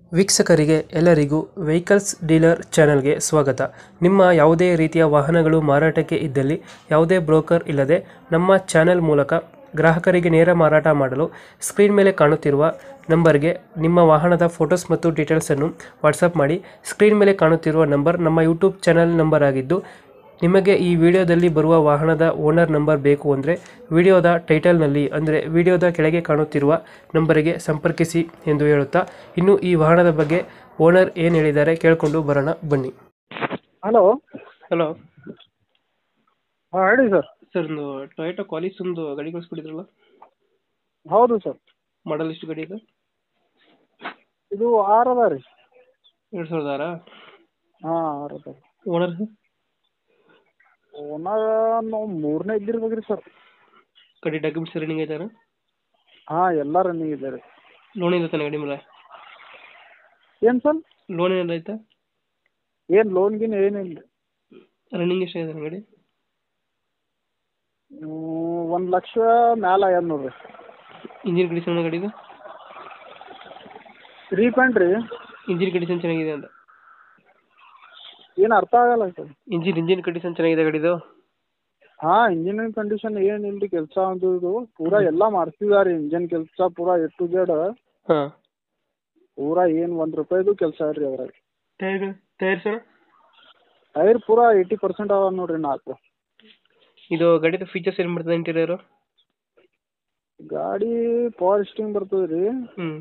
ವೀಕ್ಷಕರಿಗೆ ಎಲ್ಲರಿಗೂ vehicles dealer ಚಾನೆಲ್ಗೆ ಸ್ವಾಗತ. ನಿಮ್ಮ ಯಾವುದೇ ರೀತಿಯ ವಾಹನಗಳು ಮಾರಾಟಕ್ಕೆ ಇದ್ದಲ್ಲಿ ಯಾವುದೇ ಬ್ರೋಕರ್ ಇಲ್ಲದೆ ನಮ್ಮ ಚಾನೆಲ್ ಮೂಲಕ ಗ್ರಾಹಕರಿಗೆ ನೇರ ಮಾರಾಟ ಮಾಡಲು ಸ್ಕ್ರೀನ್ ಮೇಲೆ ಕಾಣುತ್ತಿರುವ ನಂಬರ್ಗೆ ನಿಮ್ಮ ವಾಹನದ ಫೋಟೋಸ್ ಮತ್ತು ಡೀಟೇಲ್ಸನ್ನು ವಾಟ್ಸಪ್ ಮಾಡಿ. ಸ್ಕ್ರೀನ್ ಮೇಲೆ ಕಾಣುತ್ತಿರುವ ನಂಬರ್ ನಮ್ಮ ಯೂಟ್ಯೂಬ್ ಚಾನೆಲ್ ನಂಬರ್ ಆಗಿದ್ದು, ನಿಮಗೆ ಈ ವಿಡಿಯೋದಲ್ಲಿ ಬರುವ ವಾಹನದ ಓನರ್ ನಂಬರ್ ಬೇಕು ಅಂದರೆ ವಿಡಿಯೋದ ಟೈಟಲ್ನಲ್ಲಿ ಅಂದರೆ ವಿಡಿಯೋದ ಕೆಳಗೆ ಕಾಣುತ್ತಿರುವ ನಂಬರಿಗೆ ಸಂಪರ್ಕಿಸಿ ಎಂದು ಹೇಳುತ್ತಾ, ಇನ್ನು ಈ ವಾಹನದ ಬಗ್ಗೆ ಓನರ್ ಏನು ಹೇಳಿದ್ದಾರೆ ಕೇಳಿಕೊಂಡು ಬರೋಣ ಬನ್ನಿ. ಹಲೋ. ಹಲೋ ಹಾಂ ಹೇಳಿ ಸರ್. ಸರ್, ಒಂದು ಟೊಯೋಟಾ ಕ್ವಾಲಿಸ್ ಒಂದು ಗಾಡಿ ಕಳಿಸ್ಕೊಟ್ಟಿದ್ರಲ್ಲ, ಹೌದು ಸರ್. ಮಾಡಲ್ ಎಷ್ಟು ಗಾಡಿ ಇದೆ? ಇದು 6 ಅದ ರೀ. 2006? ಹಾಂ 6 ಅದ. ಓನರ್ ಓನರ್ ನಾವು 3ನೇ ಇದ್ದಿರ್ಬೇಕ್ರಿ ಸರ್. ಗಾಡಿ ಡಾಕ್ಯುಮೆಂಟ್ಸ್ ರನ್ನಿಂಗ್ ಐತಾರ? ಹಾಂ ಎಲ್ಲ ರನ್ನಿಂಗ್ ಇದೆ ರೀ. ಲೋನ್ ಇಲ್ಲ ತಾನೆ ಗಾಡಿ ಮೇಲೆ? ಏನು ಸರ್? ಲೋನ್ ಏನಾರ ಆಯ್ತಾ? ಏನು ಲೋನ್ ಗಿನ್ ಏನಿಲ್ಲ ರೀ. ರನ್ನಿಂಗ್ ಎಷ್ಟಾಗಿದೆ ಗಾಡಿ? 1 ಲಕ್ಷ ಮ್ಯಾಲೆ ಆಗ್ಯದ ನೋಡ್ರಿ. ಇಂಜಿನ್ ಕಂಡೀಷನ್ ಗಾಡಿದು? ರೀಪೇಂಟ್ ರೀ. ಇಂಜಿನ್ ಕಂಡೀಷನ್ ಚೆನ್ನಾಗಿದೆ ಅಂತ? ಏನು ಅರ್ಥ ಆಗಲ್ಲ ಸರ್. ಇಂಜಿನ್ ಕಂಡೀಷನ್ ಚೆನ್ನಾಗಿದೆ ಗಾಡಿದು? ಹಾಂ ಇಂಜಿನ್ ಕಂಡೀಷನ್ ಏನಿಲ್ಲ ರೀ. ಕೆಲಸ ಒಂದು ಇದು ಪೂರಾ ಎಲ್ಲ ಮಾಡ್ತಿದ್ದಾರೆ. ಇಂಜನ್ ಕೆಲಸ ಪೂರಾ A to Z. ಹಾಂ, ಪೂರಾ ಏನು 1 ರೂಪಾಯಿದು ಕೆಲಸ ರೀ ಅದ್ರಾಗ. Tyre sir? ಟೈರ್ ಪೂರಾ 80% ಅವ ನೋಡ್ರಿ 4. ಇದು ಗಾಡಿದು ಫೀಚರ್ಸ್ ಏನು ಬರ್ತದೆ ಇಂಟೀರಿಯರು? ಗಾಡಿ ಪವರ್ ಸ್ಟೀರಿಂಗ್ ಬರ್ತದೆ ರೀ. ಹ್ಞೂ.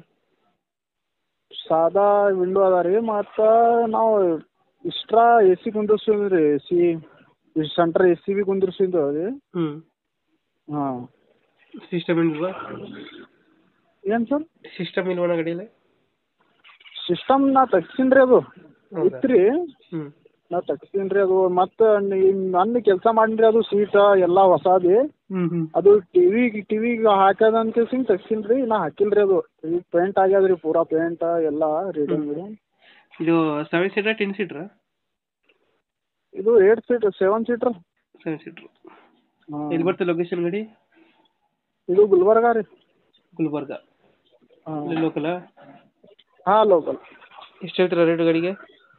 ಸಾದಾ ವಿಂಡೋ ಅದ ರೀ. ಮತ್ತು ನಾವು ಎಕ್ಸ್ಟ್ರಾ AC ಕುಂದಿರ್ಸಿದ್ವಿ ರೀ. ಸೆಂಟ್ರ್ AC ಬಿ ಕುಂದಿರ್ಸಿದ್ದು ರೀ. ಹ್ಞೂ. ಹಾಂ. ಸಿಸ್ಟಮ್ ಏನಿಲ್ವಾ? ಏನು ಸರ್? ಸಿಸ್ಟಮ್ ಇಲ್ವಣ್ಣ ಗಾಡಿಯಲ್ಲಿ? ಸಿಸ್ಟಮ್ ನಾ ತೆಗ್ಸೀನಿ ರೀ. ಅದು ಇತ್ತು ರೀ. ಹ್ಞೂ. ನಾ ತೆಗ್ಸೀನಿ ರೀ ಅದು. ಮತ್ತು ನನ್ನ ಕೆಲಸ ಮಾಡೀನಿ ರೀ. ಅದು ಸೀಟ ಎಲ್ಲ ಹೊಸಾದಿ. ಹ್ಞೂ ಹ್ಞೂ. ಅದು ಟಿವಿಗೆ ಹಾಕೋದಂತ ತೆಗ್ಸೀನಿ ರೀ. ನಾ ಹಾಕಿಲ್ಲ ರೀ. ಅದು ಈಗ ಪೇಂಟ್ ಆಗ್ಯದ ರೀ. ಪೂರಾ ಪೇಂಟ್ ಎಲ್ಲ ರೀಡಿಂಗ್. ಇದು 7 ಸೀಟ್ರಾ 10 ಸೀಟ್ರಾ? ಇದು 8 ಸೀಟ್ 7 ಸೀಟ್ರ್. 7 ಸೀಟ್ರು. ಹಾಂ. ಇದು ಬರ್ತದೆ ಲೊಕೇಶನ್ ಗಾಡಿ? ಇದು ಗುಲ್ಬರ್ಗ ರೀ. ಗುಲ್ಬರ್ಗ. ಹಾಂ. ಲೋಕಲಾ? ಹಾಂ ಲೋಕಲ್. ಎಷ್ಟು ಹೇಳ್ತೀರಾ ರೇಟ್ ಗಾಡಿಗೆ?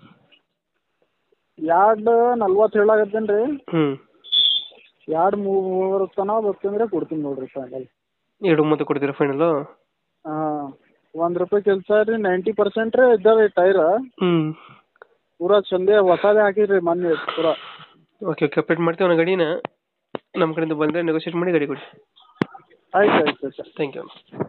2.40 ಹೇಳಾಕತ್ತೇನೆ ರೀ. ಹ್ಞೂ. 2.3 ತನಕ ಬರ್ತಂದ್ರೆ ಕೊಡ್ತೀನಿ ನೋಡಿರಿ ಫೈನಲ್. 2.30 ಕೊಡ್ತೀರಾ ಫೈನಲು? ಹಾಂ. 1 ರೂಪಾಯಿ ಕೆಲಸ ರೀ. 90% ರೀ ಇದ್ದಾವೆ ಟೈರ್. ಹ್ಞೂ. ಪೂರಾ ಚಂದೇ ಹೊಸದೇ ಹಾಕಿರಿ ಮೊನ್ನೆ ಪೂರಾ. ಓಕೆ ಓಕೆ, ಅಪ್ಡೇಟ್ ಮಾಡ್ತೀವಿ ಒಂದು ಗಾಡಿನ. ನಮ್ಮ ಕಡೆಯಿಂದ ಬಂದರೆ ನೆಗೋಷಿಯೇಟ್ ಮಾಡಿ ಗಾಡಿ ಕೊಡಿ. ಆಯ್ತು ಆಯ್ತು ಸರ್. Thank you.